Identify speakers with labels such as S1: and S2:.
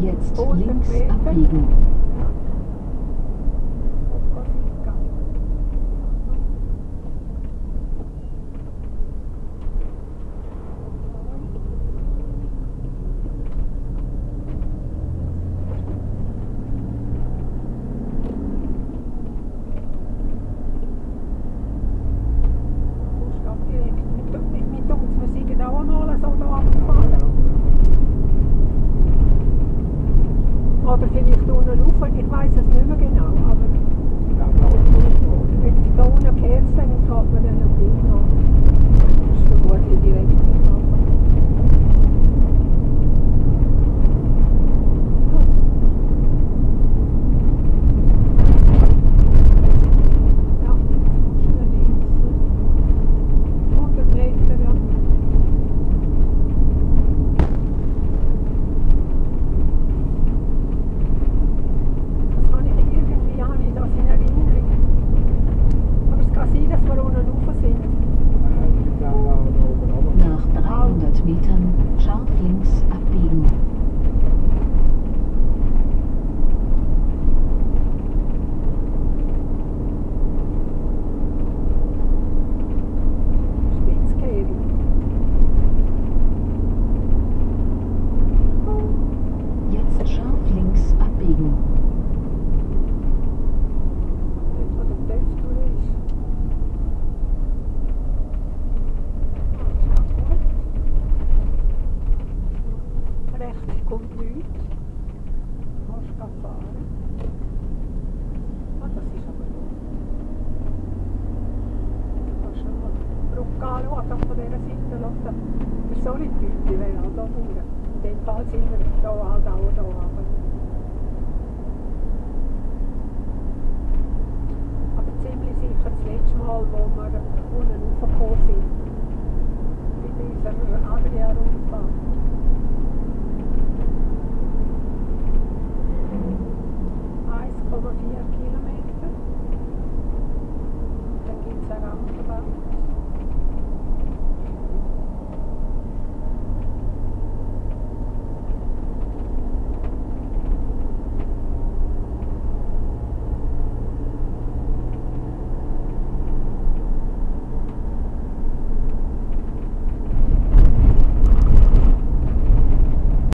S1: Jetzt links abbiegen.
S2: Oder vielleicht unten rauf, ich weiß es nicht mehr genau, aber wenn es da unten kehrt, dann geht man dann am Ding an. Das ist so gut wie direkt machen. Ja, schnell links. 100 Meter, ja.
S1: Nach 300 Metern scharf links abbiegen. Jetzt scharf links abbiegen.
S2: Rechts kommt nichts. Du kannst gerade fahren. Ah, das ist aber gut. Du kannst noch mal die Brücke anschauen, von dieser Seite. Der Solitude wäre auch da durch. In dem Fall sind wir hier halt auch da.